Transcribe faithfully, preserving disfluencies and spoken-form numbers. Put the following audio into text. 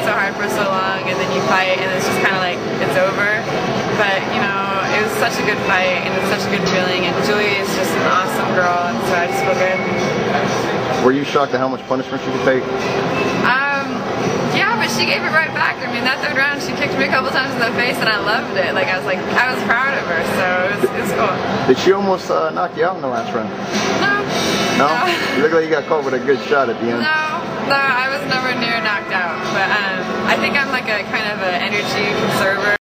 so hard for so long, and then you fight, and it's just kind of like, it's over. But, you know, it was such a good fight, and it's such a good feeling, and Julie is just an awesome girl, and so I just feel good. Were you shocked at how much punishment she could take? Um, yeah, but she gave it right back. I mean, that third round, she kicked me a couple times in the face, and I loved it. Like, I was like, I was proud of her, so it was, it was cool. Did she almost uh, knock you out in the last round? No. No? No. You look like you got caught with a good shot at the end. No, no, I was never near knocked out. But um, I think I'm like a kind of an energy conserver,